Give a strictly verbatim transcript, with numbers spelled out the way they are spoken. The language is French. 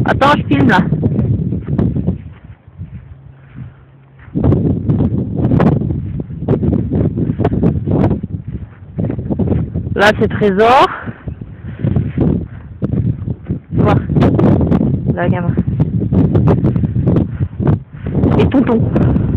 Attends, je filme là. Là, c'est Trésor. Voir. La gamme. Et Tonton.